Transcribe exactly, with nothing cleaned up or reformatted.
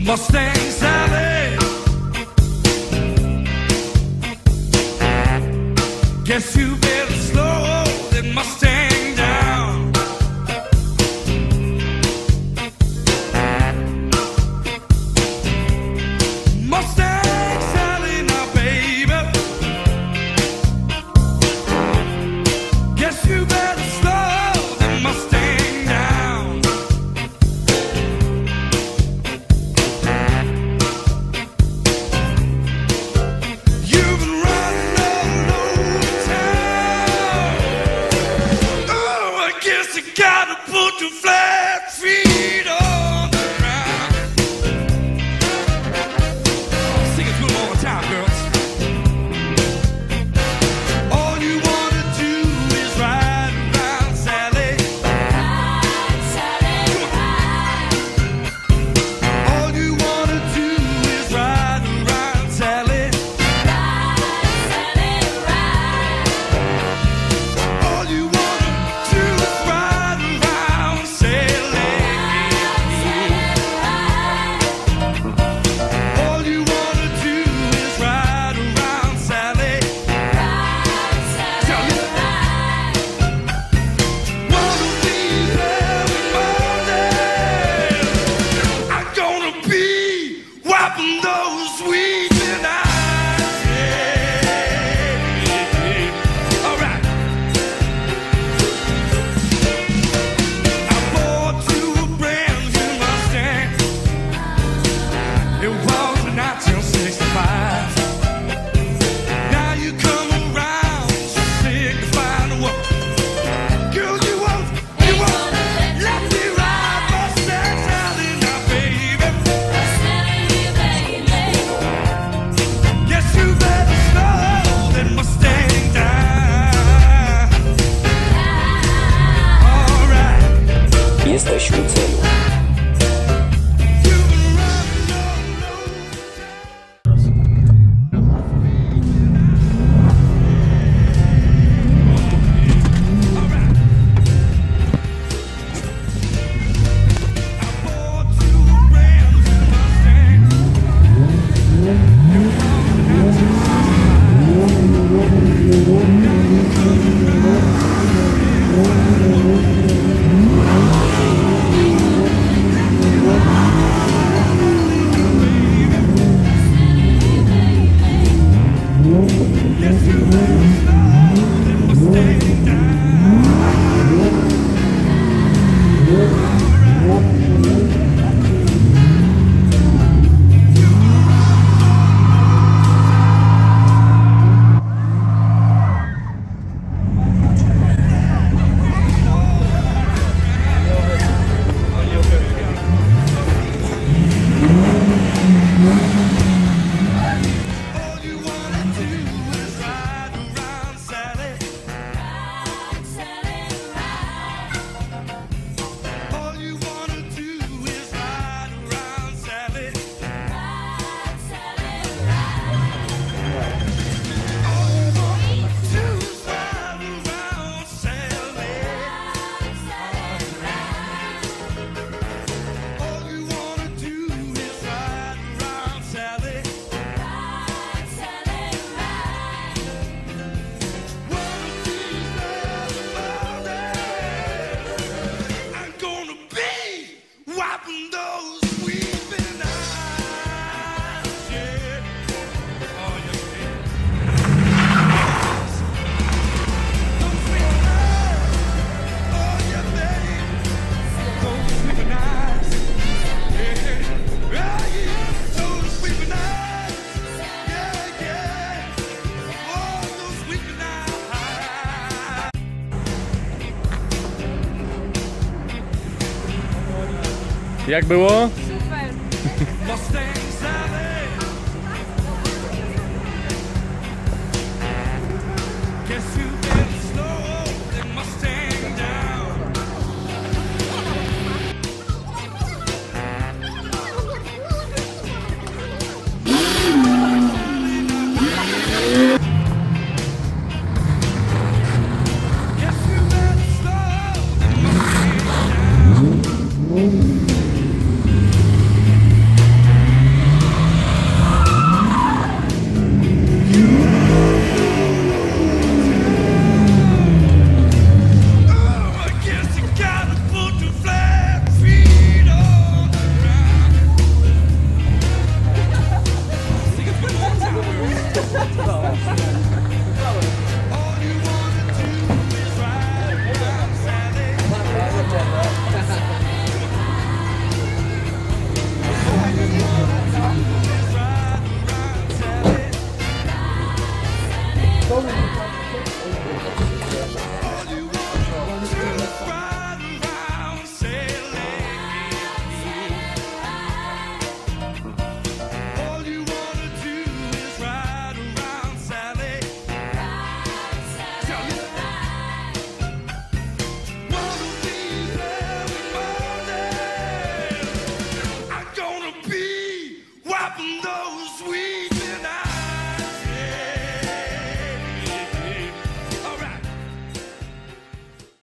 Mustang Sally. Guess you better slow that Mustang down. Mustang Sally now, baby. Guess you better slow that Mustang down. You've been running all over town. Oh, I guess you gotta put your flat feet on the ground. Sing it to them all the time, girls. All you wanna do is ride around, Sally. Ride, Sally, ride. All you wanna do is ride around, Sally. Ride, Sally, ride. All you wanna do is ride around, Sally. All you wanna do is ride around, Sally. Ride, Sally, ride. Wanna be every morning. I'm gonna be wiping those weeping eyes. Yeah. All right. I bought you a brand new Mustang. It was in nineteen sixty-five. Now you come around, so signifying what? Girl, you won't, you won't let me ride Mustang Sally now, baby. Guess you better slow that Mustang down. All right. Jesteś u celu. You've been running all over All right. I bought you a brand new Mustang. Yes, you better slow that Mustang down. All you wanna do is ride around, Sally. All you wanna do is ride around, Sally. All you wanna do is ride around, Sally. All you wanna do is ride around, Sally. One of these early mornings, I'm gonna be wiping those weeping eyes. Yeah. Oh, yeah, yeah. Those weeping eyes. Oh, yeah, baby. Those weeping eyes. Yeah. Oh, yeah. Those weeping eyes. Yeah, yeah. Oh, those weeping eyes. Jak było? Mustang Sally. Guess you better slow that Mustang down. Guess you better slow that Mustang down. up and